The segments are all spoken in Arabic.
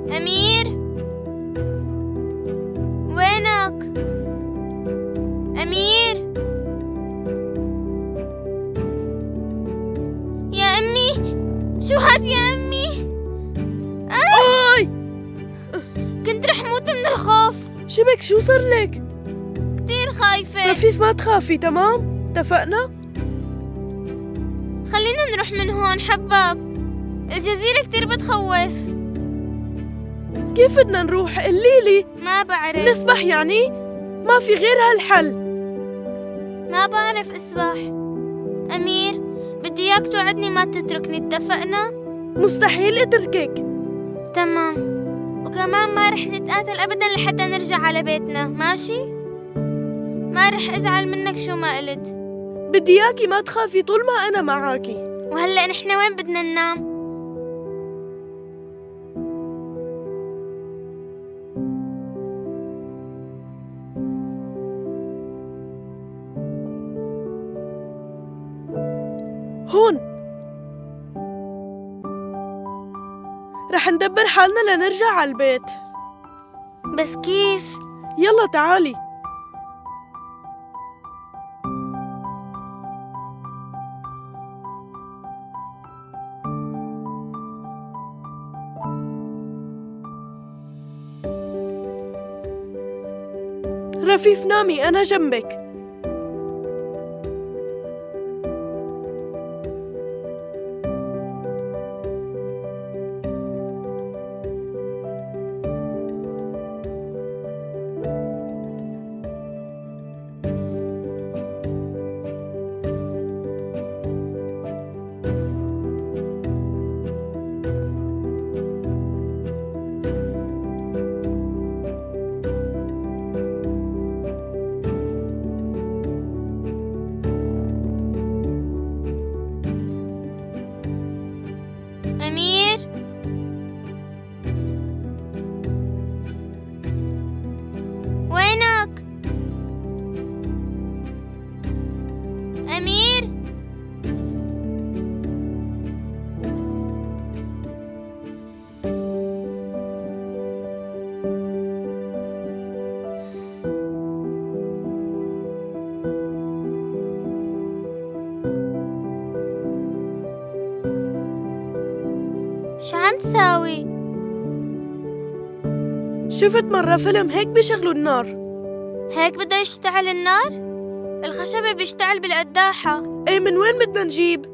أمير، وينك؟ أمير، يا أمي، شو هاد يا أمي؟ آي! كنت رح موت من الخوف. شبك شو صار لك؟ كتير خايفة. رفيف ما تخافي، تمام؟ اتفقنا؟ خلينا نروح من هون حباب، الجزيرة كتير بتخوف. كيف بدنا نروح؟ قليلي. ما بعرف. نسبح يعني؟ ما في غير هالحل. ما بعرف اسبح. أمير، بدي إياك توعدني ما تتركني، اتفقنا؟ مستحيل اتركك. تمام، وكمان ما رح نتقاتل أبدا لحتى نرجع على بيتنا، ماشي؟ ما رح أزعل منك شو ما قلت. بدي إياكي ما تخافي طول ما أنا معاكي. وهلأ نحن وين بدنا ننام؟ هون. رح ندبر حالنا لنرجع على البيت. بس كيف؟ يلا تعالي. رفيف نامي، أنا جنبك. أمير، وينك؟ أمير، شو عم تساوي؟ شفت مرة فيلم هيك بيشغلوا النار. هيك بده يشتعل النار؟ الخشبة بيشتعل بالقداحة. ايه، من وين بدنا نجيب؟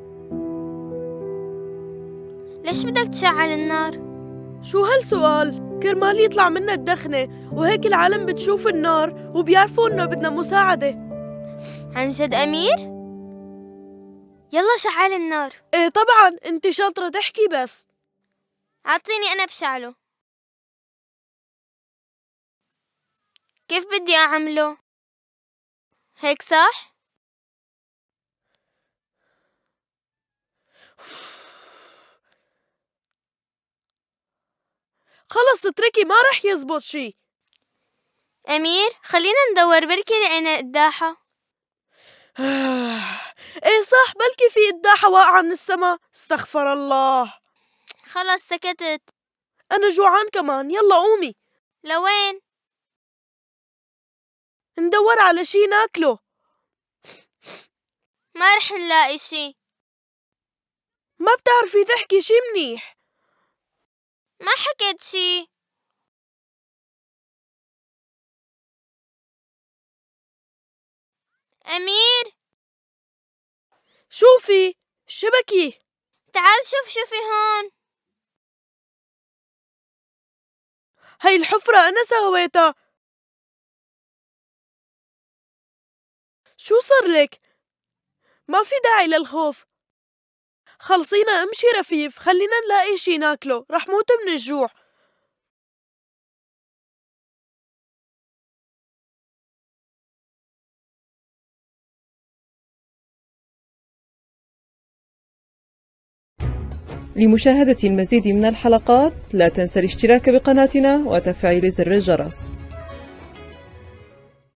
ليش بدك تشعل النار؟ شو هالسؤال؟ كرمال يطلع منا الدخنة، وهيك العالم بتشوف النار وبيعرفوا انه بدنا مساعدة. عن جد أمير؟ يلا شعل النار. ايه طبعا، انت شاطرة تحكي بس. أعطيني أنا بشعله. كيف بدي أعمله؟ هيك صح؟ خلص اتركي، ما رح يزبط شي. أمير، خلينا ندور، بركي لقينا قداحة. ايه صح، بلكي في قداحة واقعة من السما. استغفر الله. خلص سكتت. أنا جوعان كمان، يلا قومي. لوين؟ ندور على شي ناكله. ما رح نلاقي شي. ما بتعرفي تحكي شي منيح. ما حكيت شي. أمير، شوفي شبكي. تعال شوف شو في هون. هاي الحفرة أنا سويتها. شو صار لك؟ ما في داعي للخوف. خلصينا امشي رفيف، خلينا نلاقي شي ناكله، رح موت من الجوع. لمشاهدة المزيد من الحلقات لا تنسى الاشتراك بقناتنا وتفعيل زر الجرس.